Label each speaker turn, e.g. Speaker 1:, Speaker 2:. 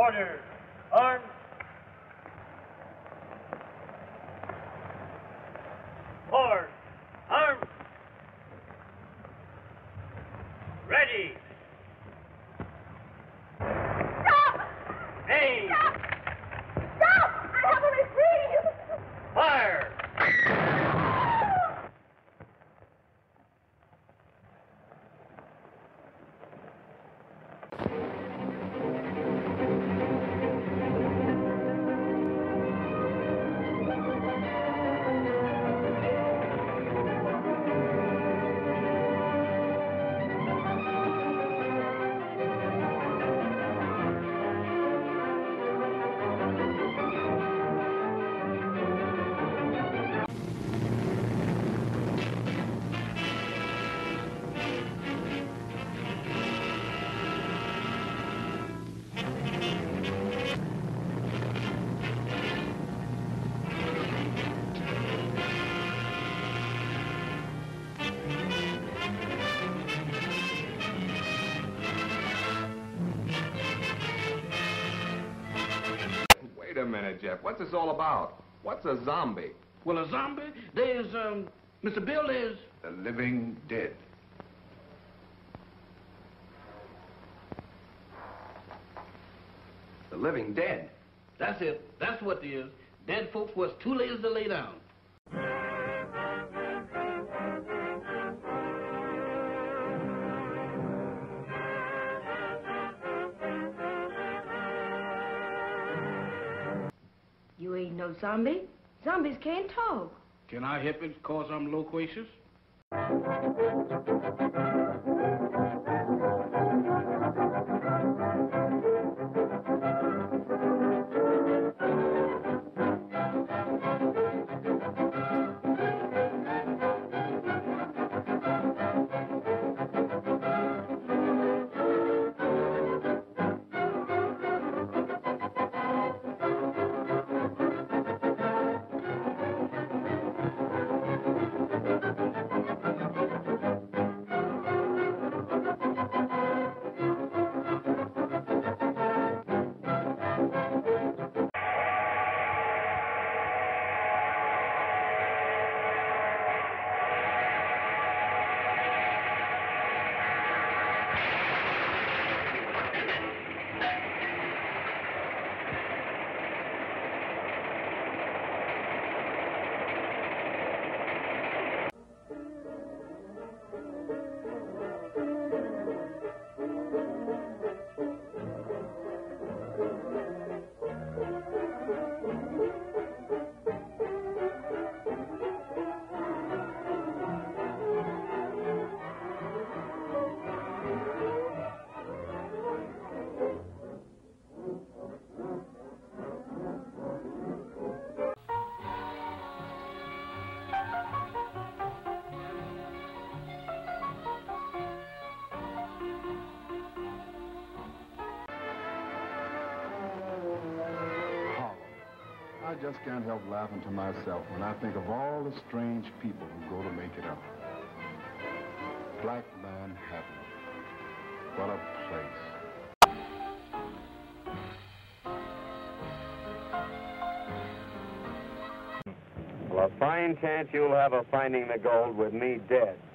Speaker 1: Order. Arms. Forward. Arms. Ready.
Speaker 2: Stop!
Speaker 1: Aim.
Speaker 2: Stop! Stop! I have a reprieve!
Speaker 1: Fire.
Speaker 3: Wait a minute, Jeff. What's this all about? What's a zombie?
Speaker 4: Well, a zombie? There's, Mr. Bill, there's...
Speaker 3: The living dead. The living dead?
Speaker 4: That's it. That's what it is. Dead folks was too lazy to lay down.
Speaker 2: You ain't no zombie. Zombies can't talk.
Speaker 4: Can I help it cause I'm loquacious?
Speaker 5: I just can't help laughing to myself when I think of all the strange people who go to make it up. Black Manhattan. What a place.
Speaker 6: Well, a fine chance you'll have of finding the gold with me dead.